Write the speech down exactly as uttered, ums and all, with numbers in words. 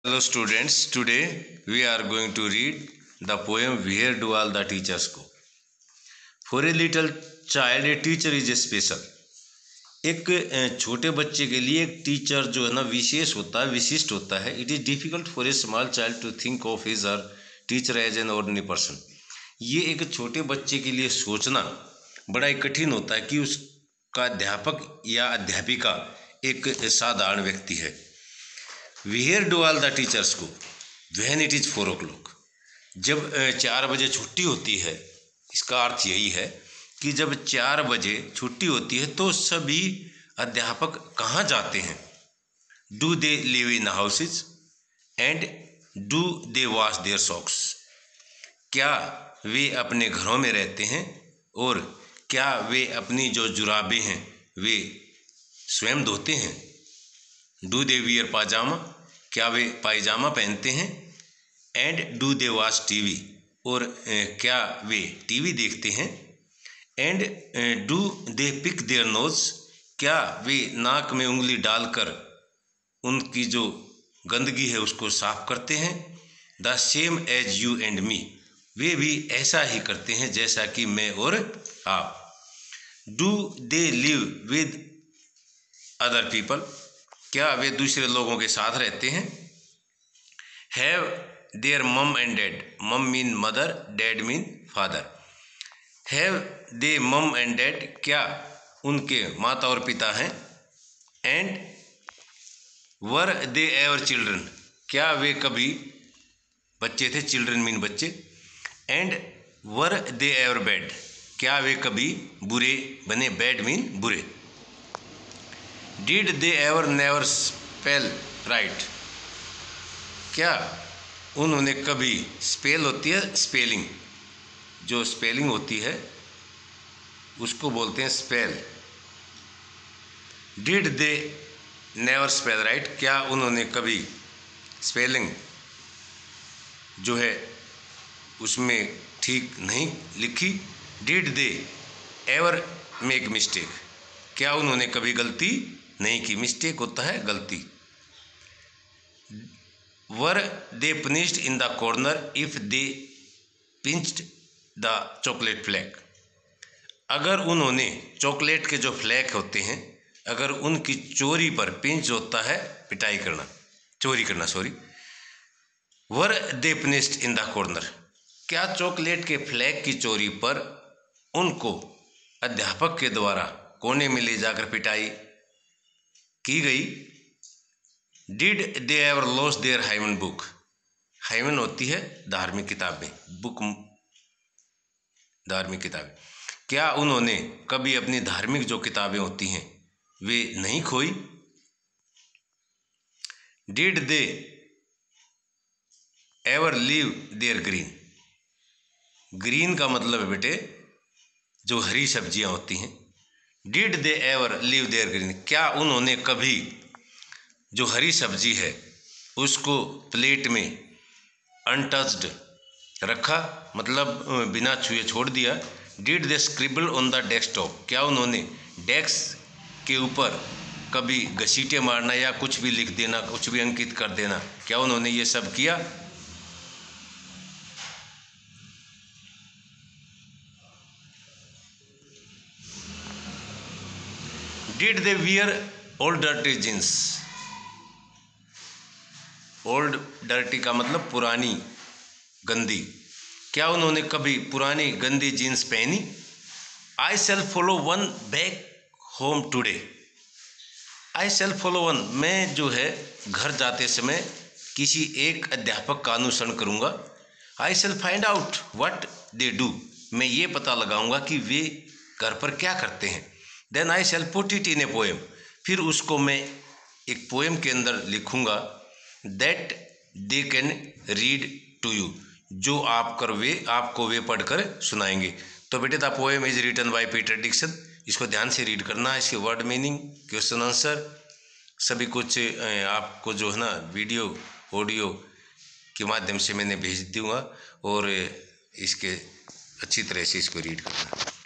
Hello students, today we are going to read the poem Where Do All the Teachers Go? For a little child a teacher is special. एक छोटे बच्चे के लिए एक teacher जो है ना विशेष होता है, विशिष्ट होता है. It is difficult for a small child to think of his or teacher as an ordinary person. ये एक छोटे बच्चे के लिए सोचना बड़ा ही कठिन होता है कि उसका अध्यापक या अध्यापिका एक साधारण व्यक्ति है. Where do all the teachers go when it is four o'clock. जब चार बजे छुट्टी होती है, इसका अर्थ यही है कि जब चार बजे छुट्टी होती है तो सभी अध्यापक कहाँ जाते हैं. Do they live in houses and do they wash their socks. क्या वे अपने घरों में रहते हैं और क्या वे अपनी जो जुराबें हैं वे स्वयं धोते हैं. Do they wear pyjama. क्या वे पायजामा पहनते हैं. And do they watch TV. और क्या वे टीवी देखते हैं. And do they pick their nose. क्या वे नाक में उंगली डालकर उनकी जो गंदगी है उसको साफ करते हैं. The same as you and me. वे भी ऐसा ही करते हैं जैसा कि मैं और आप. Do they live with other people. क्या वे दूसरे लोगों के साथ रहते हैं. Have their mum and dad. Mum mean mother, dad mean father. Have they mum and dad. क्या उनके माता और पिता हैं. And were they ever children. क्या वे कभी बच्चे थे. चिल्ड्रन मीन बच्चे. And were they ever bad. क्या वे कभी बुरे बने. बैड मीन बुरे. Did they ever never spell right. क्या उन्होंने कभी, स्पेल होती है स्पेलिंग, जो स्पेलिंग होती है उसको बोलते हैं spell. Did they never spell right. क्या उन्होंने कभी स्पेलिंग जो है उसमें ठीक नहीं लिखी. Did they ever make mistake. क्या उन्होंने कभी गलती नहीं की. मिस्टेक होता है गलती. Were they punished in the corner if they pinched the chocolate flake. अगर उन्होंने चॉकलेट के जो फ्लैक होते हैं, अगर उनकी चोरी पर, पिंच होता है पिटाई करना, चोरी करना sorry. Were they punished in the corner. क्या चॉकलेट के फ्लैक की चोरी पर उनको अध्यापक के द्वारा कोने में ले जाकर पिटाई की गई. Did they ever lose their hymn book. Hymn होती है धार्मिक किताबें, बुक धार्मिक किताबें. क्या उन्होंने कभी अपनी धार्मिक जो किताबें होती हैं वे नहीं खोई. Did they ever leave their green. Green का मतलब है बेटे जो हरी सब्जियां होती हैं. Did they ever leave their green. क्या उन्होंने कभी जो हरी सब्जी है उसको प्लेट में अनटच्ड रखा, मतलब बिना छुए छोड़ दिया. Did they scribble on the desktop. क्या उन्होंने डेस्क के ऊपर कभी घसीटे मारना या कुछ भी लिख देना, कुछ भी अंकित कर देना, क्या उन्होंने ये सब किया. Did they wear old dirty jeans. Old dirty का मतलब पुरानी गंदी. क्या उन्होंने कभी पुरानी गंदी जीन्स पहनी. I shall follow one back home today. I shall follow one. मैं जो है घर जाते समय किसी एक अध्यापक का अनुसरण करूँगा. I shall find out what they do. मैं ये पता लगाऊंगा कि वे घर पर क्या करते हैं. Then I shall put it in a poem. फिर उसको मैं एक पोएम के अंदर लिखूँगा. That they can read to you. जो आप कर वे आपको वे पढ़कर सुनाएंगे. तो बेटे the poem is written by Peter Dixon. इसको ध्यान से रीड करना. इसके वर्ड मीनिंग, क्वेश्चन आंसर सभी कुछ आपको जो है ना वीडियो ऑडियो के माध्यम से मैंने भेज दूँगा और इसके अच्छी तरह से इसको रीड करना.